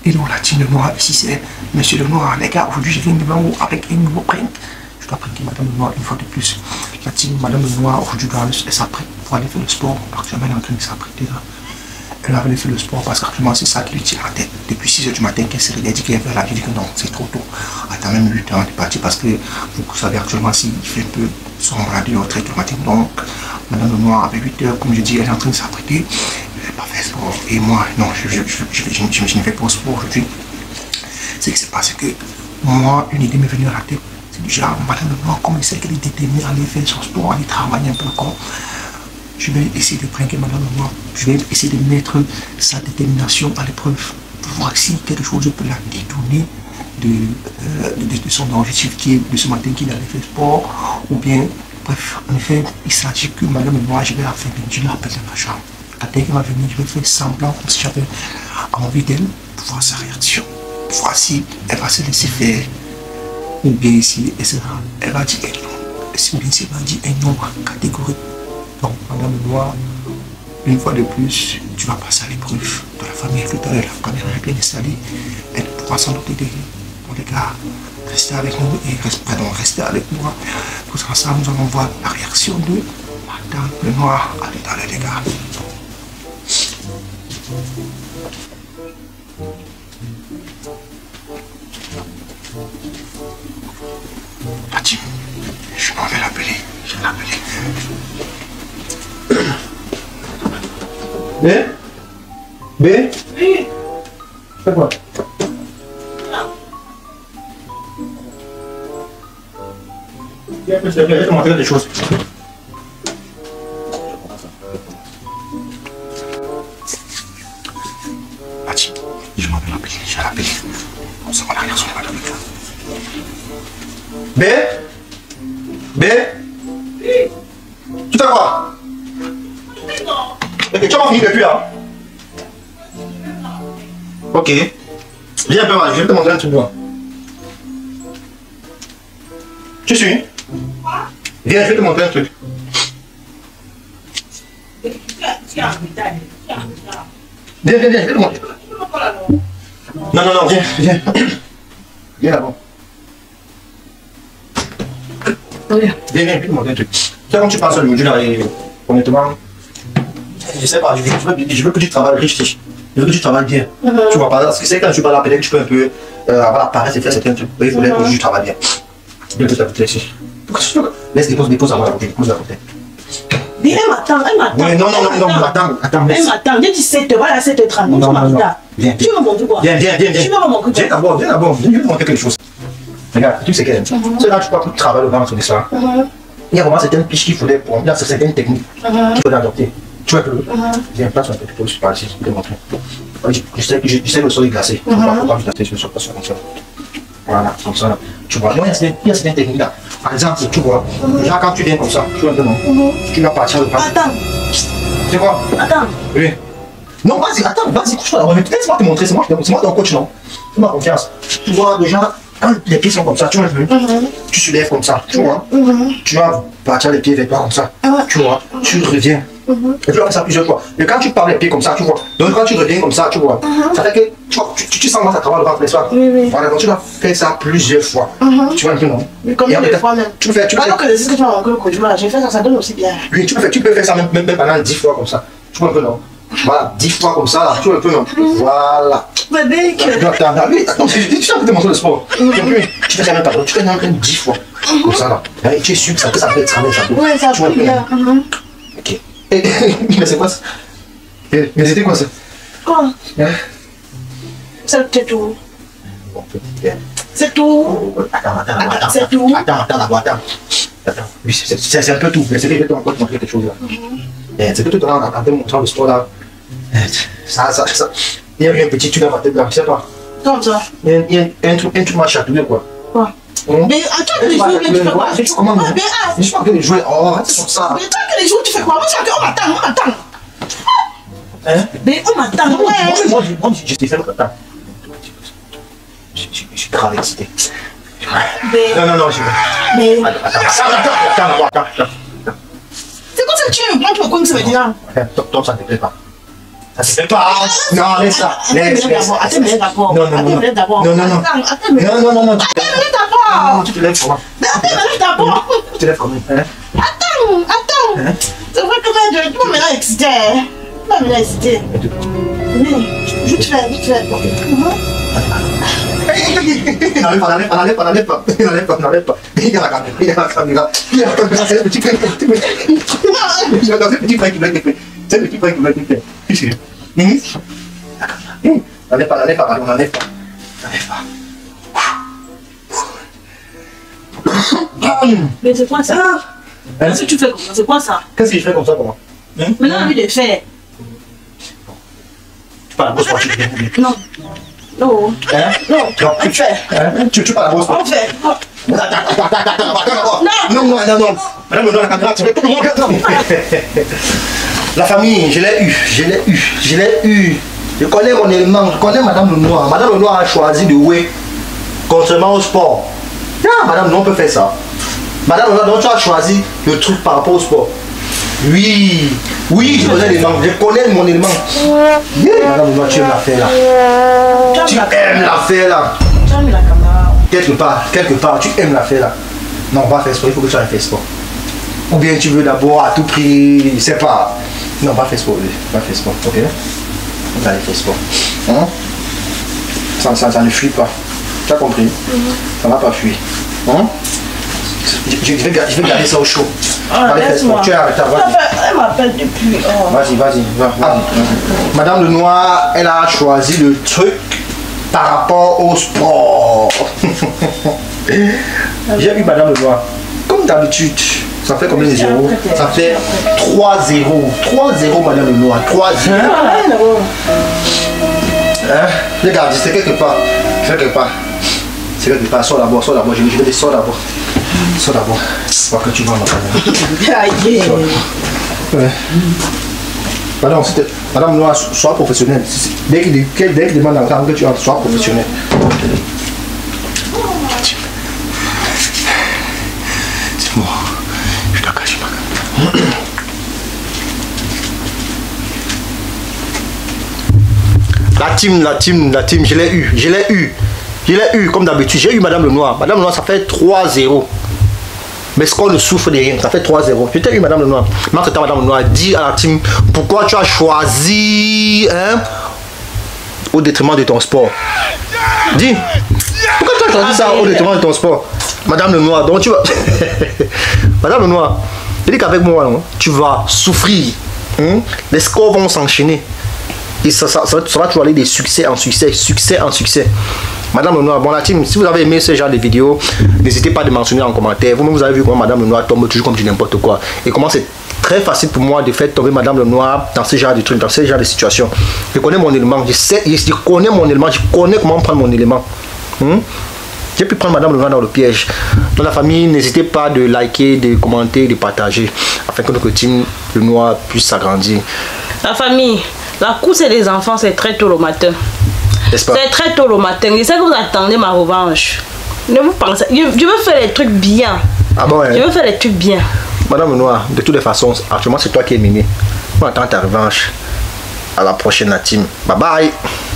Et donc la team Lenoir, ici c'est Monsieur Lenoir. Les gars, aujourd'hui je viens devant vous avec un nouveau prank. Je dois pranker Madame Lenoir une fois de plus. La team Madame Lenoir, aujourd'hui elle s'apprête pour aller faire le sport. Actuellement elle est en train de s'apprêter là. Elle va aller faire le sport parce qu'actuellement c'est ça qui lui tire la tête. Depuis 6 h du matin qu'elle s'est réveillée, elle dit qu'elle va là. Je dis que non, c'est trop tôt. Attends même 8 h de partir parce que vous savez actuellement s'il fait un peu sombre à 2 h très du matin. Donc Madame Lenoir avec 8 h, comme je dis, elle est en train de s'apprêter. Elle n'a pas fait sport. Et moi, non, je ne fais pas sport aujourd'hui. C'est que c'est parce que moi, une idée m'est venue à la tête. C'est déjà Madame Lenoir, comme elle sait qu'elle est déterminée à aller faire son sport, à aller travailler un peu encore. Je vais essayer de pranker Madame Lenoir. Je vais essayer de mettre sa détermination à l'épreuve pour voir si quelque chose peut la détourner de son objectif qui est de ce matin qu'il allait faire sport. Ou bien, bref, en effet, il s'agit que Madame Lenoir, je vais la faire venir, je l'appelle dans ma chambre. Dès qu'elle va venir, je vais faire semblant comme si j'avais envie d'elle pour voir sa réaction. Pour voir si elle va se laisser faire. Ou bien si elle va dire un non. Ou bien si elle va dire un non catégorique. Donc, Madame Lenoir, une fois de plus, tu vas passer à l'épreuve de la famille. Tout à l'heure, la caméra est bien installée. Elle pourra sans doute aider. Bon, les gars, restez avec nous et restez avec moi. Tous ensemble, nous allons voir la réaction de Madame Lenoir. À tout à l'heure, les gars. La team, je m'en vais l'appeler. Je vais l'appeler. B? Oui. C'est quoi? Viens, je vais te montrer des choses. La team, je m'en vais l'appeler. Je vais l'appeler. On s'en va la réaction de Madame Lenoir. B? B? Oui. Tu fais quoi? Ok, tu vas finir depuis là. Ok. Viens un peu mal, je vais te montrer un truc. Tu suis? Viens, je vais te montrer un truc. Viens, je vais te montrer. Non, viens. Viens là-bas. Viens, je vais te montrer un truc. Tu sais, quand tu passes aujourd'hui là, et honnêtement, je sais pas, je veux que tu travailles riche. Je veux que tu travailles bien. Tu vois pas, parce que c'est quand tu parles là, peut-être que tu peux un peu avoir la paresse et faire certains trucs. Il faudrait que tu travailles bien. Viens que tu as ici. Laisse dépose à moi, dépose à côté. Mais elle m'attend. Oui, non, attends. Elle m'attend, j'ai dit 7h, voilà 7h30. Non. Viens. Tu veux montrer quoi? Viens. Tu veux montrer quoi? Viens d'abord, je vais te montrer quelque chose. Regarde, tu sais qu'elle. C'est là que tu peux travailler au ventre de ça. Il y a vraiment certaines piches qu'il faudrait prendre, il y a certaines techniques qu'il faudrait adopter. Tu vois que viens, place un peu de pause par ici, je vais te montrer. Je sais que le sol est glacé. Il ne faut pas glacer sur le sol, comme ça. Voilà, comme ça. Tu vois, il y a certaines techniques là. Par exemple, tu vois, déjà quand tu viens comme ça, tu vois un peu non. Tu vas partir le bras. Attends. Tu vois? Attends. Oui. Non, vas-y, couche-toi. Laisse-moi te montrer, c'est moi ton coach, non? Fais-moi confiance. Tu vois, déjà, quand les pieds sont comme ça, tu vois un peu, tu soulèves comme ça, tu vois. Tu vas partir les pieds vers toi comme ça, tu vois. Tu reviens. Et tu vas faire ça plusieurs fois. Et quand tu parles les pieds comme ça, tu vois. Donc quand tu reviens comme ça, tu vois. Ça fait que tu sens comment ça travaille le ventre, n'est-ce pas? Oui. Voilà, donc tu vas faire ça plusieurs fois. Tu vois un peu, non? Mais combien de fois même? Tu peux faire. Alors que c'est ce que tu m'as montré au coach, j'ai fait ça, ça donne aussi bien. Oui, tu peux faire ça même pendant 10 fois comme ça. Tu vois un peu, non? Voilà, 10 fois comme ça, là, tu vois un peu, non? Voilà. Bébé, attends, tu sais un peu de montrer le sport. Tu fais ça même pas, tu fais même 10 fois. Comme ça, là. Et tu es sûr que ça peut être ça. Oui, ça peut bien. Ok. Mais c'est quoi ça? Mais c'était quoi ça? Quoi? C'est tout. C'est tout. Attends. C'est tout. Attends. Oui, c'est un peu tout. Mais c'est que je vais encore te montrer quelque chose là. C'est que tout à l'heure, en te montrant le sport là. Ça. Il y a eu un petit truc dans ma tête là, je sais pas. Comme ça. Il y a un truc m'a chatouillé quoi. Quoi? Mais attends que les jours, tu fais quoi? Je suis pas que les jouets. Oh, arrête sur ça. Mais attends que les jours, tu fais quoi? Moi, on m'attend. Hein? Mais on m'attend, ouais. Moi, je t'ai fait le temps. Je suis grave excité. Non, je vais. Mais. Attends. C'est comme ça que tu me prends pour quoi que ça veut dire? Toi, ça ne te plaît pas. Ça se fait pas. Non, laisse ça. Laisse. Attends, d'abord. Non, non, non. Non, non, non. Non, non, non. D'abord. Tu te lèves comment? Attends, d'abord. Tu te lèves comment? Attends. C'est vrai que tu m'as maintenant excité. Tu m'as maintenant excité. Oui, je te fais. N'enlève pas. Il y a la caméra. C'est le petit frère qui me fait. C'est le petit frère qui me fait. N'enlève pas. Mais c'est quoi ça? Qu'est-ce que tu fais comme ça? C'est quoi ça? Qu'est-ce que je fais comme ça pour moi? Maintenant, lui, de faire. Tu parles à la grosse voiture. Non. Non. On fait. Tu parles à la grosse voiture. On fait. Non. Madame, la caméra, tu fais tout le monde. La famille, je l'ai eu. Je connais mon élément, je connais Madame Lenoir. Madame Lenoir a choisi de jouer contrairement au sport. Non, Madame Lenoir peut faire ça. Madame Lenoir, donc tu as choisi le truc par rapport au sport. Oui, je connais l'élément, je connais mon élément. Madame Lenoir, tu aimes la faire là. Tu aimes la faire là. Tu as mis la caméra. Quelque part, tu aimes la faire là. Non, on va faire sport, il faut que tu ailles faire sport. Ou bien tu veux d'abord à tout prix, je sais pas. Non, va faire sport, ok? On va aller faire sport. Ça ne fuit pas. Tu as compris? Ça ne va pas fuir. Je vais garder ça au chaud. Allez, fais sport. Tu es arrêté. Elle m'appelle depuis. Vas-y. Madame Lenoir, elle a choisi le truc par rapport au sport. J'ai eu Madame Lenoir. Comme d'habitude. Ça fait combien de zéros? Ça fait 3-0. 3-0, Madame Lenoir. 3-0. Regarde, c'est quelque part. Sors d'abord. Je vais dire sors d'abord. Voir que tu vas dans Madame Lenoir, sois professionnelle. Dès qu'il demande à que tu sois professionnel. C'est moi. Je dois cacher ma caméra. La team, je l'ai eu comme d'habitude. J'ai eu Madame Lenoir. Madame Lenoir, ça fait 3-0. Mais ce qu'on ne souffre de rien, ça fait 3-0. Je t'ai eu Madame Lenoir. Maintenant, Madame Lenoir, dis à la team pourquoi tu as choisi au détriment de ton sport. Dis. Pourquoi tu as choisi ça au détriment de ton sport? Madame Lenoir, donc tu vas. Madame Lenoir, je dis qu'avec moi, non, tu vas souffrir. Les scores vont s'enchaîner. Et ça va toujours aller de succès en succès. Madame Lenoir, bon la team, si vous avez aimé ce genre de vidéos, n'hésitez pas à mentionner en commentaire. Vous-même, vous avez vu comment Madame Lenoir tombe toujours comme du n'importe quoi. Et comment c'est très facile pour moi de faire tomber Madame Lenoir dans ce genre de trucs, dans ce genre de situations. Je connais mon élément, je connais mon élément, je connais comment prendre mon élément. J'ai pu prendre Madame Lenoir dans le piège. Dans la famille, n'hésitez pas de liker, de commenter, de partager, afin que notre team Lenoir puisse s'agrandir. La famille, la course des enfants, c'est très tôt le matin. C'est très tôt le matin. Je sais que vous attendez ma revanche. Ne vous pensez. Je veux faire les trucs bien. Ah bon, Je veux faire les trucs bien. Madame Lenoir, de toutes les façons, actuellement c'est toi qui es miné. On attend ta revanche. À la prochaine, la team. Bye bye.